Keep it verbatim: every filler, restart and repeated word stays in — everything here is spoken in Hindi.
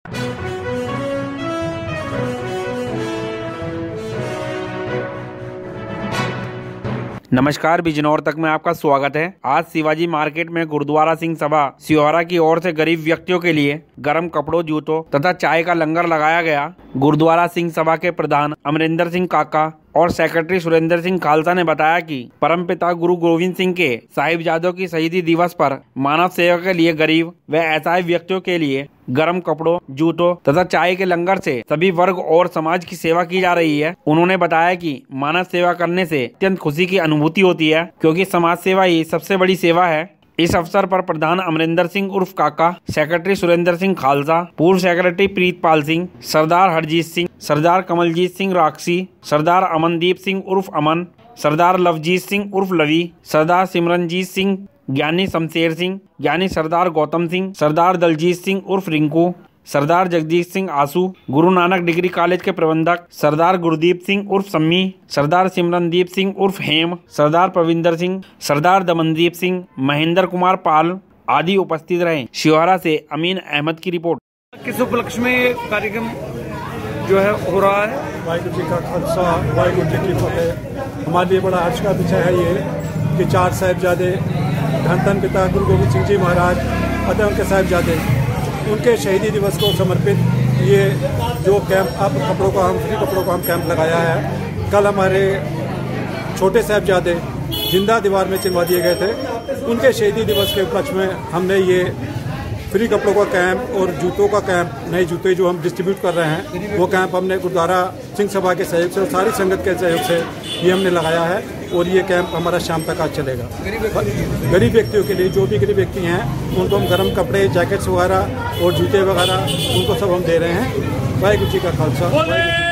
नमस्कार, बिजनौर तक में आपका स्वागत है। आज शिवाजी मार्केट में गुरुद्वारा सिंह सभा सिहोरा की ओर से गरीब व्यक्तियों के लिए गर्म कपड़ों, जूतों तथा चाय का लंगर लगाया गया। गुरुद्वारा सिंह सभा के प्रधान अमरिंदर सिंह काका और सेक्रेटरी सुरेंद्र सिंह खालसा ने बताया कि परमपिता गुरु गोविंद सिंह के साहिबजादों की शहीदी दिवस पर मानव सेवा के लिए गरीब व असहाय व्यक्तियों के लिए गर्म कपड़ों, जूतों तथा चाय के लंगर से सभी वर्ग और समाज की सेवा की जा रही है। उन्होंने बताया कि मानव सेवा करने से अत्यंत खुशी की अनुभूति होती है, क्योंकि समाज सेवा ही सबसे बड़ी सेवा है। इस अवसर पर प्रधान अमरिंदर सिंह उर्फ काका, सेक्रेटरी सुरेंद्र सिंह खालसा, पूर्व सेक्रेटरी प्रीतपाल सिंह, सरदार हरजीत सिंह, सरदार कमलजीत सिंह राक्षी, सरदार अमनदीप सिंह उर्फ अमन, सरदार लवजीत सिंह उर्फ लवी, सरदार सिमरनजीत सिंह, ज्ञानी शमशेर सिंह, ज्ञानी सरदार गौतम सिंह, सरदार दलजीत सिंह उर्फ रिंकू, सरदार जगदीश सिंह आंसू, गुरु नानक डिग्री कॉलेज के प्रबंधक सरदार गुरदीप सिंह उर्फ सम्मी, सरदार सिमरनदीप सिंह उर्फ हेम, सरदार प्रविंदर सिंह, सरदार दमनदीप सिंह, महेंद्र कुमार पाल आदि उपस्थित रहे। शिहोरा से अमीन अहमद की रिपोर्ट। किस उपलक्ष्य में कार्यक्रम जो है हो रहा है? वाहिगुरु जी का खालसा, वाहिगुरु जी की फतेह। हमारे लिए बड़ा हर्ष का विषय है ये कि चार साहिबजादे धन धन पिता गुरु गोविंद सिंह जी महाराज अतः उनके साहिबजादे, उनके शहीदी दिवस को समर्पित ये जो कैंप, अब कपड़ों का हम फ्री कपड़ों का हम कैंप लगाया है। कल हमारे छोटे साहिबजादे जिंदा दीवार में चिनवा दिए गए थे, उनके शहीदी दिवस के उपलक्ष्य में हमने ये फ्री कपड़ों का कैंप और जूतों का कैंप, नए जूते जो हम डिस्ट्रीब्यूट कर रहे हैं, वो कैंप हमने गुरुद्वारा सिंह सभा के सहयोग से और सारी संगत के सहयोग से ये हमने लगाया है। और ये कैंप हमारा शाम तक आज चलेगा। गरीब व्यक्तियों के लिए, जो भी गरीब व्यक्ति हैं, उनको हम गर्म कपड़े, जैकेट्स वगैरह और जूते वगैरह उनको सब हम दे रहे हैं। वाहिगुरु जी का खालसा।